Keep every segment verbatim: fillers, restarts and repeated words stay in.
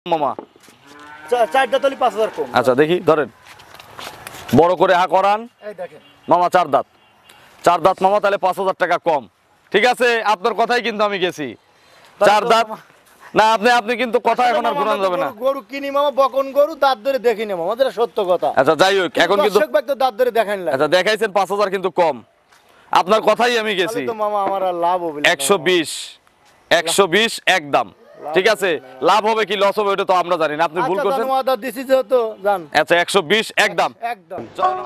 মামা চারটা তলি পাঁচ হাজার কম। আচ্ছা দেখি ধরেন বড় করে হা করান এই দেখেন মামা চার দাঁত চার দাঁত মামা তাহলে পাঁচ হাজার টাকা কম। ঠিক আছে আপনার কথাই কিন্তু আমি গেছি চার দাঁত না আপনি আপনি কিন্তু কথা এখন আর ঘুরানো যাবে না। গরু কিনি মামা বকন গরু দাঁত ধরে দেখি না মামা, এটা সত্য কথা। আচ্ছা যাই হোক এখন কিন্তু দাঁত ধরে দেখান লাগে। আচ্ছা দেখাইছেন পাঁচ হাজার কিন্তু কম, আপনার কথাই আমি গেছি। তো মামা আমার আর লাভ হবে একশো বিশ একশো বিশ একদম ঠিক আছে। লাভ হবে কি লস হবে ওটা তো আমরা জানি না, আপনি ভুল করছেন। আচ্ছা দিছি যেহেতু জান। আচ্ছা একশো বিশ একদম একদম।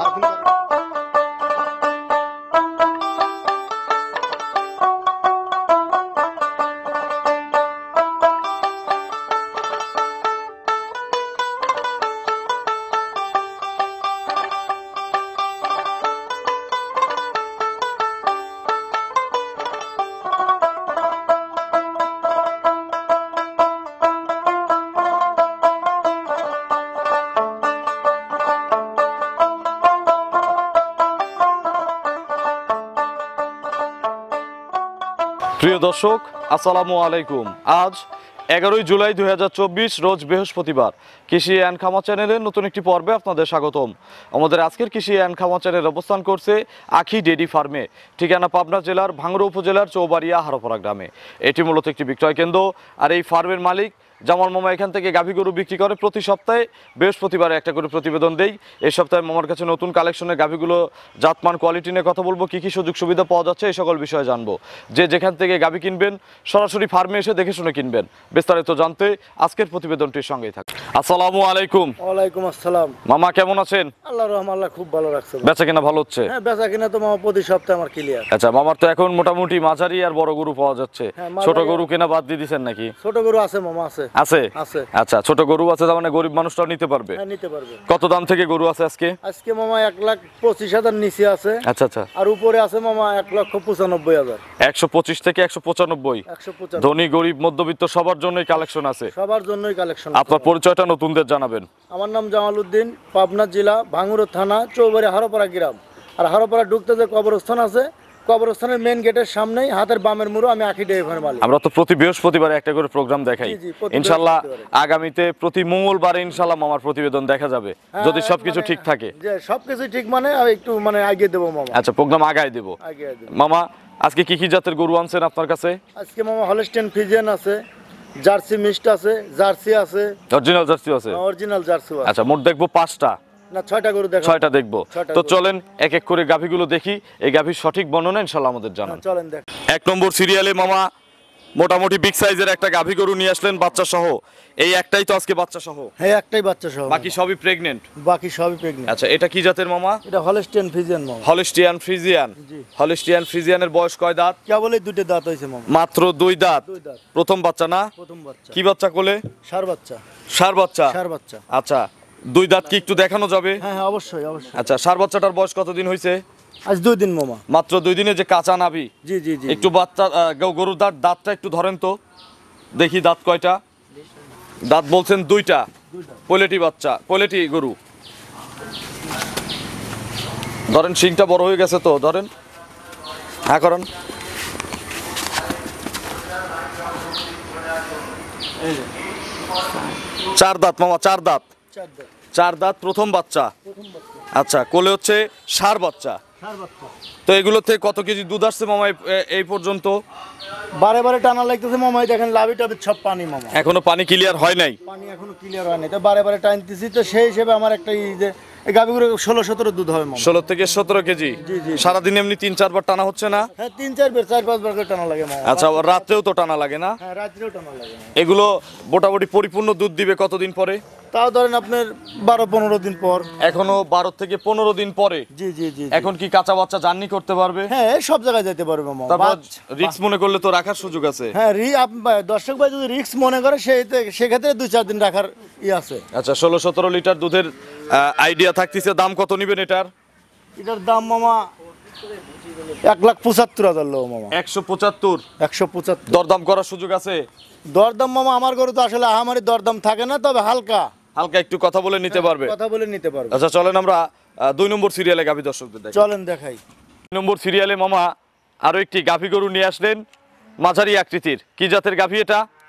প্রিয় দর্শক আসসালামু আলাইকুম। আজ এগারোই জুলাই দুই হাজার চব্বিশ রোজ বৃহস্পতিবার। কৃষি অ্যান্ড খামার চ্যানেলের নতুন একটি পর্বে আপনাদের স্বাগতম। আমাদের আজকের কৃষি অ্যান্ড খামার চ্যানেল অবস্থান করছে আখি ডেইরি ফার্মে, ঠিকানা পাবনা জেলার ভাঙড়া উপজেলার চৌবাড়িয়া হারোপাড়া গ্রামে। এটি মূলত একটি বিক্রয় কেন্দ্র, আর এই ফার্মের মালিক জামাল মামা এখান থেকে গাভী গরু বিক্রি করে। প্রতি সপ্তাহে বৃহস্পতিবারে একটা করে প্রতিবেদন দেই। এই সপ্তাহে মামার কাছে নতুন কালেকশনের গাভীগুলো জাতমান কোয়ালিটি নিয়ে কথা বলবো, কী কী সুযোগ সুবিধা পাওয়া যাচ্ছে এই সকল বিষয়ে জানবো। যে যেখান থেকে গাভী কিনবেন সরাসরি ফার্মে এসে দেখে শুনে কিনবেন। বিস্তারিত জানতে আজকের প্রতিবেদনটির সঙ্গেই থাকুন। আসসালামু আলাইকুম। ওয়ালাইকুম আসসালাম। মামা কেমন আছেন? আল্লাহর রহমতে আল্লাহ খুব ভালো রাখছে। বেচা কিনা ভালো হচ্ছে? হ্যাঁ বেচা কিনা তো মামা প্রতি সপ্তাহে আমার ক্লিয়ার। আচ্ছা মামার তো এখন মোটামুটি মাঝারি আর বড় গরু পাওয়া যাচ্ছে, ছোট গরু কেনা বাদ দিয়ে দিচ্ছেন নাকি? ছোট গরু আছে মামা, আছে আছে আছে। আচ্ছা ছোট গরু আছে, তার মানে গরিব মানুষটাও নিতে পারবে? হ্যাঁ নিতে পারবে। কত দাম থেকে গরু আছে আজকে? আজকে মামা এক লাখ পঁচিশ হাজার নিচে আছে। আচ্ছা আচ্ছা। আর উপরে আছে মামা এক লক্ষ পঁচানব্বই হাজার। একশো পঁচিশ থেকে একশো পঁচানব্বই। একশো পঁচানব্বই। ধনী গরিব মধ্যবিত্ত সবার জন্যই কালেকশন আছে। সবার জন্যই কালেকশন। আপনার পরিচয়টা নতুনদের জানাবেন। আমার নাম জামাল উদ্দিন, পাবনা জেলা ভাঙড়া থানা চৌবাড়ি হারোপাড়া গ্রাম। আর হারোপাড়া ঢুকতে যে কবরস্থান আছে, কবরস্থানের মেইন গেটের সামনেই হাতের বামের মুড়ো আমি আখি ডেইরি ফার্মের মালিক। আমরা তো প্রতি বৃহস্পতিবারে একটা করে প্রোগ্রাম দেখাই, ইনশাআল্লাহ আগামীতে প্রতি মঙ্গলবারে ইনশাআল্লাহ মামার প্রতিবেদন দেখা যাবে যদি সবকিছু ঠিক থাকে। যে সবকিছু ঠিক মানে আমি একটু মানে আগে দেবো মামা। আচ্ছা প্রোগ্রাম আগায় দেব। মামা আজকে কি কি জাতের গরু আনছেন আপনার কাছে? আজকে মামা হলস্টেইন ফ্রিজিয়ান আছে, জার্সি মিক্সড আছে, জার্সি আছে, অরিজিনাল জার্সি আছে। অরিজিনাল জার্সি আছে। আচ্ছা মোট দেখবো পাঁচটা না ছয়টা গরু দেখো। ছয়টা দেখবো। তো চলেন এক এক করে গাভীগুলো দেখি, এই গাভীর সঠিক বর্ণনা ইনশাআল্লাহ আমাদের জানান। চলেন দেখ। এক নম্বর সিরিয়ালে মামা মোটামুটি বিগ সাইজের একটা গাভী গরু নিয়ে আসলেন বাচ্চা সহ। এই একটাই তো আজকে বাচ্চা সহ? হ্যাঁ একটাই বাচ্চা সহ, বাকি সবই প্রেগন্যান্ট। বাকি সবই প্রেগন্যান্ট। আচ্ছা এটা কি জাতের মামা? এটা হলস্টেইন ফ্রিজিয়ান মামা। Holstein Friesian. জি। হলস্টিয়ান ফ্রিজিয়ানের বয়স কয় দাঁত? কেবলই দুটো দাঁত হইছে মামা। মাত্র দুই দাঁত। দুই দাঁত। প্রথম বাচ্চা না? প্রথম বাচ্চা। কি বাচ্চা কোলে? ষাঁড় বাচ্চা। ষাঁড় বাচ্চা। ষাঁড় বাচ্চা। আচ্ছা দুই দাঁত কি একটু দেখানো যাবে? হ্যাঁ হ্যাঁ অবশ্যই অবশ্যই। আচ্ছা ষাঁড় বাচ্চাটার বয়স কতদিন হয়েছে? আজ দুই দিন মামা। মাত্র দুই দিনে যে কাঁচা নাভি। জি জি জি। একটু বাচ্চা গরুর দাঁত দাঁতটা একটু ধরেন তো দেখি, দাঁত কয়টা? দাঁত বলছেন দুইটা। পোলেটি বাচ্চা, পোলেটি গরু। ধরেন শিংটা বড় হয়ে গেছে তো, ধরেন হ্যাঁ করেন। চার দাঁত মামা, চার দাঁত। চার দাঁত। চার দাঁত প্রথম বাচ্চা। প্রথম বাচ্চা। আচ্ছা কোলে হচ্ছে ষাঁড় বাচ্চা। ষাঁড় বাচ্চা। তো এগুলোতে কত কেজি দুধ আসছে মামা এই পর্যন্ত? বারে বারে টানা লাগতেছে মামা, দেখেন লাভি টাবি সব পানি মামা। এখনো পানি ক্লিয়ার হয় নাই? পানি এখনো ক্লিয়ার হয় নাই, তো বারে বারে টানতেছি, তো সেই হিসেবে আমার একটা এই যে এই গাভিগুলো ষোলো সতেরো দুধ হবে মামা। ষোলো থেকে সতেরো কেজি। জি জি। সারাদিন এমনি তিন চারবার টানা হচ্ছে না? হ্যাঁ তিন চার বার চার পাঁচ বার করে টানা লাগে মামা। আচ্ছা রাত্রেও তো টানা লাগে না? হ্যাঁ রাত্রেও টানা লাগে। এগুলো মোটামুটি পরিপূর্ণ দুধ দিবে কতদিন পরে? তাও ধরেন আপনার বারো পনেরো দিন পর। এখনো বারো থেকে পনেরো দিন পরে? জি জি জি। এখন কি কাঁচা বাচ্চা জার্নি করতে পারবে? হ্যাঁ সব জায়গায় যেতে পারবে মামা। তারপর রিস্ক মনে করলে তো রাখার সুযোগ আছে? হ্যাঁ রি দর্শক ভাই যদি রিস্ক মনে করে সেই সেক্ষেত্রে দুই চার দিন রাখার ই আছে। আচ্ছা ষোলো সতেরো লিটার দুধের আইডিয়া থাকতেছে। দাম কত নিবেন এটার? এটার দাম মামা এক লাখ পঁচাত্তর হাজার লো মামা। একশো পঁচাত্তর? একশো পঁচাত্তর। দরদাম করার সুযোগ আছে? দরদাম মামা আমার গরু তো আসলে আমারই দরদাম থাকে না, তবে হালকা হালকা একটু কথা বলে নিতে পারবে? কথা বলে নিতে পারবে। আচ্ছা চলেন আমরা দুই নম্বর সিরিয়ালে গাভী দর্শকদের দেখাই। চলেন দেখাই। দুই নম্বর সিরিয়ালে মামা আরো একটি গাভী গরু নিয়ে আসলেন, মাঝারি আকৃতির। কি জাতের গাভী এটা?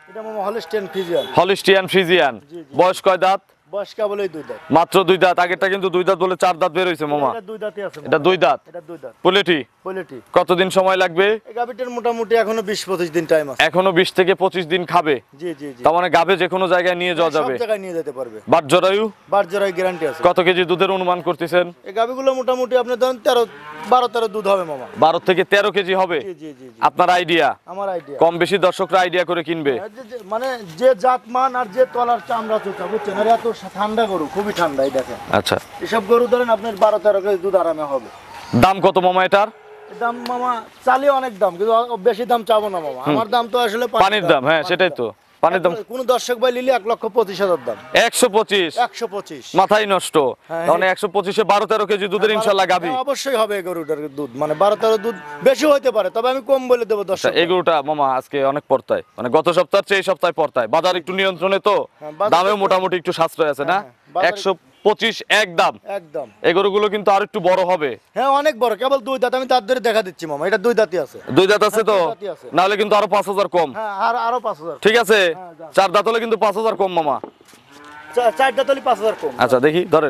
এটা মামা হলস্টেইন ফ্রিজিয়ান। Holstein Friesian. জি, জি। বয়স কয় দাঁত? বয়স কেবলই দুই দাঁত। মাত্র দুই দাঁত। আগেরটা কিন্তু দুই দাঁত বলে চার দাঁত বের হয়েছে মামা। এটা দুই দাঁতই আছে মামা। এটা দুই দাঁত। এটা দুই দাঁত। পোলেটি কোয়ালিটি। কতদিন সময় লাগবে? এই গাবিটার মোটামুটি এখনো বিশ পঁচিশ দিন টাইম আছে। এখনো বিশ থেকে পঁচিশ দিন খাবে। জি জি জি। তার মানে গাবে যে কোনো জায়গায় নিয়ে যাওয়া সব যাবে। জায়গায় নিয়ে যেতে পারবে। বাট জরায়ু বার জরাই গ্যারান্টি আছে। কত কেজি দুধের অনুমান করতেছেন? এই গাবিগুলো মোটামুটি আপনি ধরেন তেরো বারো তেরো দুধ হবে মামা। বারো থেকে তেরো কেজি হবে। জি জি জি জি। আপনার আইডিয়া? আমার আইডিয়া। কম বেশি দর্শকরা আইডিয়া করে কিনবে। মানে যে জাত মান আর যে তলার চামড়া চোখা বুঝছেন, আর এত ঠান্ডা গরু, খুবই ঠান্ডা। এই দেখেন আচ্ছা, এসব গরু ধরেন আপনার বারো তেরো কেজি দুধ আরামে হবে। দাম কত মামা এটার? এর দাম মামা চালিয়ে অনেক দাম, কিন্তু বেশি দাম চাবো না মামা। আমার দাম তো আসলে পানির দাম। হ্যাঁ সেটাই তো, পানির দাম। কোন দর্শক ভাই নিলে এক লক্ষ পঁচিশ হাজার দাম। একশো পঁচিশ? একশো পঁচিশ মাথায় নষ্ট। হ্যাঁ, মানে একশো পঁচিশে বারো তেরো কেজি দুধের ইনশাল্লাহ গাবি। হ্যাঁ, অবশ্যই হবে এই গরুটার দুধ, মানে বারো তেরো দুধ বেশি হইতে পারে, তবে আমি কম বলে দেবো দর্শক। এই গরুটা মামা আজকে অনেক পড়তায়, মানে গত সপ্তাহের চেয়ে এই সপ্তাহে পড়তায়। বাজার একটু নিয়ন্ত্রণে তো, হ্যাঁ, বাজার দামেও একটু- মোটামুটি একটু সাশ্রয় আছে না? হ্যাঁ, হ্যাঁ, বাজারে- একশো পঁচিশ একদম। একদম। এই গরুগুলো কিন্তু আর একটু বড় হবে। হ্যাঁ অনেক বড়, কেবল দুই দাঁত। আমি তার ধরে দেখা দিচ্ছি মামা, এটা দুই দাঁতই আছে। দুই দাঁত আছে তো? হ্যাঁ, দুই দাঁতই আছে। নাহলে কিন্তু আরো পাঁচ হাজার কম। হ্যাঁ আর আরো পাঁচ হাজার। ঠিক আছে, হ্যাঁ, যান। চার দাঁত হলে কিন্তু পাঁচ হাজার কম মামা। চা- চার দাঁত হলে পাঁচ হাজার কম। আচ্ছা দেখি ধরেন,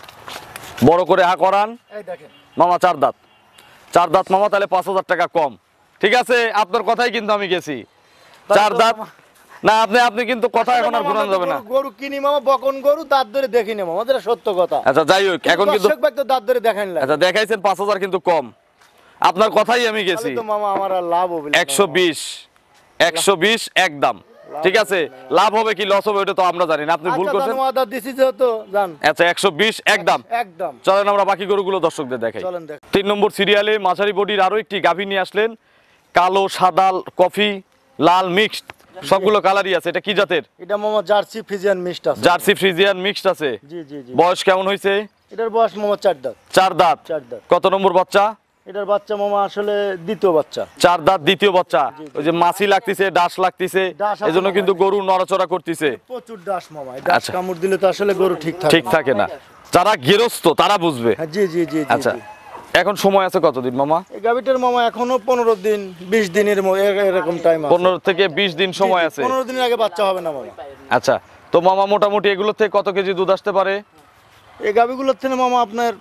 বড় করে হা করান এই দেখেন মামা। চার দাঁত, চার দাঁত মামা, তাহলে পাঁচ হাজার টাকা কম। ঠিক আছে, আপনার কথাই কিন্তু আমি গেছি। চার দাঁত না, আপনি আপনি কিন্তু কথা এখন আর ঘুরানো যাবে না। গরু- গরু কিনি মামা, বকন গরু দাঁত ধরে দেখি না মামা, যেটা সত্য কথা। আচ্ছা যাই হোক, এখন কিন্তু দর্শক ভাই তো দাঁত ধরে দেখান লাগে। আচ্ছা দেখাইছেন পাঁচ হাজার কিন্তু কম। আপনার কথাই আমি গেছি। তাহলে তো মামা আমার আর লাভ হবে না একশো মামা। বিশ একশো বিশ একদম। ঠিক আছে, লাভ হবে কি লস হবে ওটা তো আমরা জানি না, আপনি ভুল আচ্ছা, করছেন। জানো, আদা দিছি যেহেতু জান। আচ্ছা একশো বিশ একদম। একদম। চলেন আমরা বাকি গরুগুলো দর্শকদের দেখাই। চলেন দেখ। তিন নম্বর সিরিয়ালে মাঝারি বডির আরো একটি গাভী নিয়ে আসলেন। কালো, সাদা, কফি, লাল মিক্সড, সবগুলো কালারই আছে। এটা কি জাতের? এটা মামা জার্সি ফ্রিজিয়ান মিক্সড আছে। জার্সি ফ্রিজিয়ান মিক্সড আছে। জি জি জি। বয়স কেমন হয়েছে? এটার বয়স মামা চার দাঁত। চার দাঁত। চার দাঁত। কত নম্বর বাচ্চা? এটার বাচ্চা মামা আসলে দ্বিতীয় বাচ্চা। চার দাঁত দ্বিতীয় বাচ্চা। ওই যে মাছি লাগতেছে, ডাস লাগতেছে, ডাস আছে এজন্য মামা। কিন্তু গরু নড়াচড়া করতেছে। প্রচুর দাস মামা, এই দাস আচ্ছা। কামড় দিলে তো আসলে গরু ঠিক থাকে ঠিক থাকে না, যারা গৃহস্থ তারা বুঝবে। হ্যাঁ, জি জি জি জি, আচ্ছা জি। এখন সময় আছে কতদিন মামা? এই গাভিটার মামা এখনো পনেরো দিন বিশ দিনের ম- এ- এরকম টাইম আছে। পনেরো থেকে বিশ দিন সময় আছে। পনেরো দিনের আগে বাচ্চা হবে না মামা। আচ্ছা, তো মামা মোটামুটি এগুলো থেকে কত কেজি দুধ আসতে পারে? এই গাভিগুলোর থেকে মামা আপনার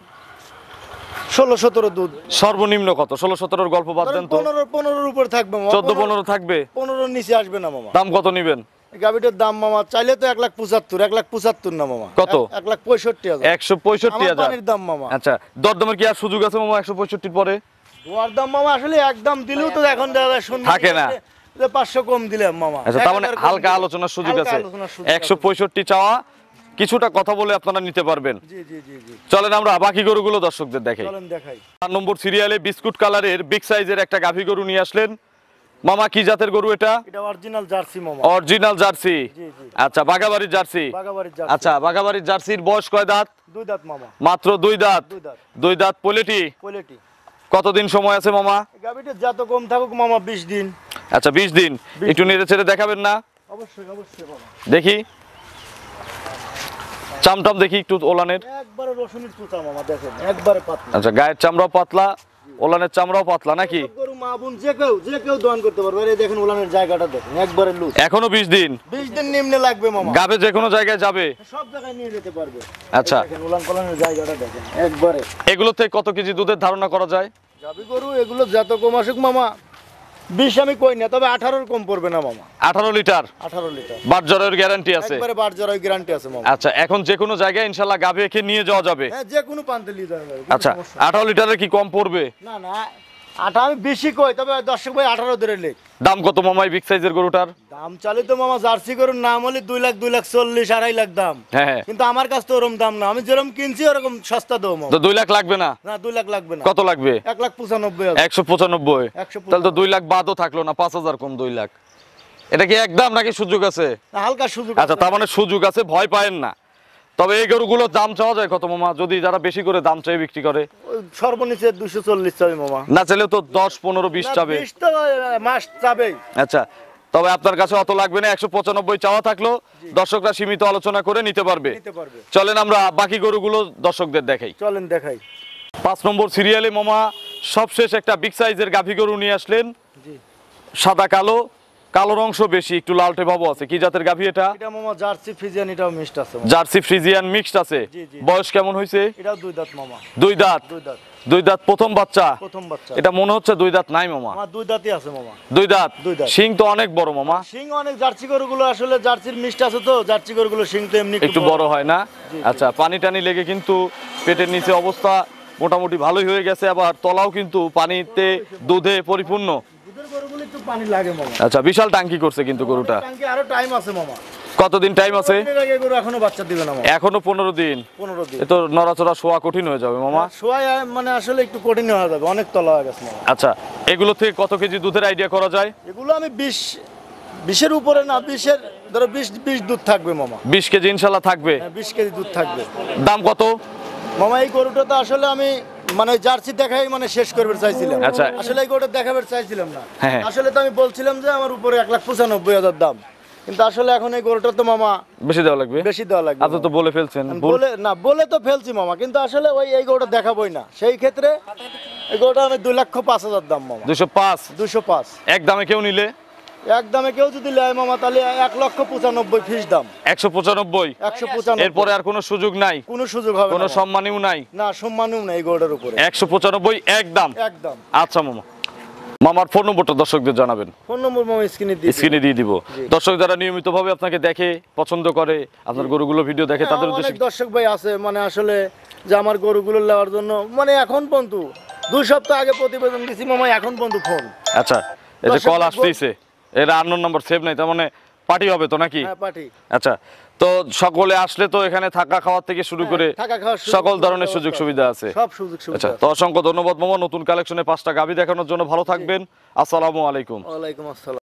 ষোলো সতেরো দুধ। সর্বনিম্ন কত? ষোলো সতেরোর গল্প বাদ দেন তো। পনেরো পনেরোর উপর থাকবে মামা। চোদ্দ পনেরো থাকবে। পনেরোর নিচে আসবে না মামা। দাম কত নিবেন? এই গাভিটার দাম মামা চাইলে তো এক লাখ পঁচাত্তর, এক লাখ পঁচাত্তর না মামা। কত? এক- এক লাখ পঁয়ষট্টি হাজার। একশো পঁয়ষট্টি আমার হাজার পানির দাম মামা। আচ্ছা, দরদামের কি আর সুযোগ আছে মামা একশো পঁয়ষট্টির পরে? ওর দাম মামা আসলে একদম দিলেও তো এখন দেখা যায় শুনবো থাকে না। যে পাঁচশো কম দিলাম মামা। আচ্ছা, তার মানে এক হাজার কম হালকা দিলাম। আলোচনার সুযোগ হালকা আছে। আলোচনার সুযোগ একশো আছে। পঁয়ষট্টি চাওয়া, কিছুটা কথা বলে আপনারা নিতে পারবেন। জি জি জি জি। চলেন আমরা বাকি গরুগুলো দর্শকদের দেখাই। চলেন দেখাই। চার নম্বর সিরিয়ালে বিস্কুট কালারের বিগ সাইজের একটা গাভী গরু নিয়ে আসলেন। মামা কি জাতের গরু এটা? এটা অরিজিনাল জার্সি মামা। Original Jersey. জি জি। আচ্ছা, বাগাবাড়ির জার্সি। বাগাবাড়ির জার্সি। আচ্ছা, বাগাবাড়ির জার্সির বয়স কয় দাঁত? দুই দাঁত মামা। মাত্র দুই দাঁত। দুই দাঁত। দুই দাঁত পোলেটি। কোয়ালিটি। কতদিন সময় আছে মামা? এই গাভিটার যত কম থাকুক মামা বিশ দিন। আচ্ছা বিশ দিন। একটু নেড়ে ছেড়ে দেখাবেন না? অবশ্যই অবশ্যই মামা। দেখি চামটাম দেখি একটু ওলানের। একবারে রসুনের চুচা মামা, দেখেন একবারে পাতলা। আচ্ছা, গায়ের চামড়াও পাতলা, ওলানের চামড়াও পাতলা নাকি? সব গরু মা বোন যে কেউ যে কেউ দোয়ান করতে পারবে। আর এই দেখেন উলানের জায়গাটা দেখেন একবারে লুজ। এখনো বিশ দিন। বিশ দিন নিম্নে লাগবে মামা। গাবে যে কোনো জায়গায় যাবে। সব জায়গায় নিয়ে যেতে পারবে। আচ্ছা, এই দেখেন উলান কলানের জায়গাটা দেখেন একবারে। এগুলো থেকে কত কেজি দুধের ধারণা করা যায়? গাভী গরু এগুলো যত কম আসুক মামা, বিশ আমি কই না, তবে আঠারোর কম পড়বে না মামা। আঠারো লিটার। আঠারো লিটার বাট জ্বরের গ্যারান্টি আছে। একবারে বার জরাই গ্যারান্টি আছে মামা। আচ্ছা, এখন যে কোনো জায়গায় ইনশাল্লাহ গাভী একে নিয়ে যাওয়া যাবে। হ্যাঁ, যে কোনো পান্তে নিয়ে যাবে। কোনো আচ্ছা, সমস্যা নেই। আঠারো লিটারের কি কম পড়বে? না না, আঠা আমি বেশি কই, তবে দর্শক ভাই আঠারো ধরে লেখ। দাম কত মামাই বিগ সাইজের গরুটার? দাম চালে তো মামা জার্সি গরুর নাম হলে দুই লাখ দুই লাখ চল্লিশ আড়াই লাখ দাম। হ্যাঁ হ্যাঁ। কিন্তু আমার কাছে তো ওরকম দাম না, আমি যেরকম কিনছি ওরকম সস্তা দেবো মামা। তো দুই লাখ লাগবে না? না, দুই লাখ লাগবে না। কত লাগবে? এক লাখ পঁচানব্বই হাজার। একশো পঁচানব্বই। একশো তাহলে তো দুই লাখ বাদও থাকলো না, পাঁচ হাজার কম দুই লাখ। এটা কি একদম নাকি সুযোগ আছে? না, হালকা সুযোগ আচ্ছা, আছে। তার মানে সুযোগ আছে, ভয় পায়েন না। তবে এই গরুগুলোর দাম চাওয়া যায় কত মামা, যদি যারা বেশি করে দাম চাই বিক্রি করে? ওই সর্বনিচে দুশো চল্লিশ চাবে মামা। না চাইলেও তো দশ পনেরো বিশ না, চাবে। বিশ তো মাস চাবেই। আচ্ছা, তবে আপনার কাছে অত লাগবে না, একশো পঁচানব্বই চাওয়া থাকলো, দর্শকরা সীমিত আলোচনা করে নিতে পারবে। নিতে পারবে। চলেন আমরা বাকি গরুগুলো দর্শকদের দেখাই। চলেন দেখাই। পাঁচ নম্বর সিরিয়ালে মামা সবশেষ একটা বিগ সাইজের গাভী গরু নিয়ে আসলেন। জি। সাদা কালো, কালোর অংশ বেশি, একটু লালটে ভাবও আছে। কি জাতের গাভী এটা? এটা মামা জার্সি ফ্রিজিয়ান, এটাও মিক্সড আছে মামা। জার্সি ফ্রিজিয়ান মিক্সড আছে। জি, জি। বয়স কেমন হয়েছে? এটাও দুই দাঁত মামা। দুই দাঁত। দুই দাঁত। দুই দাঁত প্রথম বাচ্চা। প্রথম বাচ্চা। এটা মনে হচ্ছে দুই দাঁত নাই মামা। আমার দুই দাঁতই আছে মামা। দুই দাঁত। দুই দাঁত। শিং তো অনেক বড় মামা। শিং অনেক, জার্সি গরুগুলো আসলে জার্সির মিক্সড আছে তো, জার্সি গরুগুলো শিং তো এমনি একটু বড় হয় না? জি, জি। আচ্ছা, পানি টানি লেগে কিন্তু পেটের নিচে অবস্থা মোটামুটি ভালোই হয়ে গেছে, আবার তলাও কিন্তু পানিতে দুধে পরিপূর্ণ। দুধের গরুগুলো একটু পানি লাগে মামা। আচ্ছা, বিশাল টাঙ্কি করছে কিন্তু গরুটা। টাঙ্কি আরো টাইম আছে মামা। কতদিন টাইম আছে? এর আগে গরু এখনো বাচ্চা দিবে না মামা। এখনো পনেরো দিন। পনেরো দিন। এ তো নড়াচড়া শোয়া কঠিন হয়ে যাবে মামা। শোয়া মানে আসলে একটু কঠিন হয়ে যাবে, অনেক তলা হয়ে গেছে মামা। আচ্ছা, এগুলো থেকে কত কেজি দুধের আইডিয়া করা যায়? এগুলো আমি বিশ বিশের উপরে না, বিশের ধরো বিশ বিশ দুধ থাকবে মামা। বিশ কেজি ইনশাল্লাহ থাকবে। হ্যাঁ, বিশ কেজি দুধ থাকবে। দাম কত? মামা এই গরুটা তো আসলে আমি মানে জার্সি দেখাই মানে শেষ করবে চাইছিলাম। আচ্ছা। আসলে এই গরুটা দেখাবার চাইছিলাম না। হ্যাঁ। আসলে তো আমি বলছিলাম যে আমার উপরে এক লাখ পঁচানব্বই হাজার দাম, কিন্তু আসলে এখন এই গরুটা তো মামা বেশি দেওয়া লাগবে। বেশি দেওয়া লাগবে। আপনি তো বলে ফেলছেন। আমি ভুল। বলে না বলে তো ফেলছি মামা, কিন্তু আসলে ওই এই গরুটা দেখাবোই না, সেই ক্ষেত্রে এই গরুটা আমি দুই লক্ষ পাঁচ হাজার দাম মামা। দুশো পাঁচ। দুশো পাঁচ এক দামে কেউ নিলে? এক দামে কেউ যদি নেয় মামা তাহলে এক লক্ষ পঁচানব্বই ফিস দাম। একশো পঁচানব্বই। একশো পঁচানব্বই। এরপরে আর কোনো সুযোগ নাই? কোনো সুযোগ হবে কোনো না মামা। সম্মানীয় নাই? না, সম্মানও না এই গরুটার উপরে। একশো পঁচানব্বই একদম। একদম। আচ্ছা মামা, মামার ফোন নম্বরটা দর্শকদের জানাবেন। ফোন নম্বর মামা স্ক্রিনে দিয়ে স্ক্রিনে দিয়ে দিব। দর্শক যারা নিয়মিতভাবে আপনাকে দেখে পছন্দ করে, আপনার গরুগুলো ভিডিও দেখে, তাদের অনেক উদ্দেশ্যে দর্শক ভাই আছে মানে আসলে যে আমার গরুগুলো নেওয়ার জন্য মানে এখন পর্যন্ত দুই সপ্তাহ আগে প্রতিবেদন দিছি মামা, এখন পর্যন্ত ফোন। আচ্ছা, এই যে দর্শক কল বল- আসতেইছে, এর আননোন নাম্বার সেভ নাই, তার মানে পার্টি হবে তো নাকি? হ্যাঁ, পার্টি। আচ্ছা, তো সকলে আসলে তো এখানে থাকা খাওয়ার থেকে শুরু করে থাকা খাওয়ার সুযোগ সকল ধরনের সুবিধা সুযোগ আছে। সুবিধা আছে। সব সুযোগ আচ্ছা, সুবিধা তো অসংখ্য ধন্যবাদ মামা, নতুন কালেকশনে পাঁচটা গাভী দেখানোর জন্য। ভালো থাকবেন। আসসালামু আলাইকুম। ওয়ালাইকুম আসসালাম।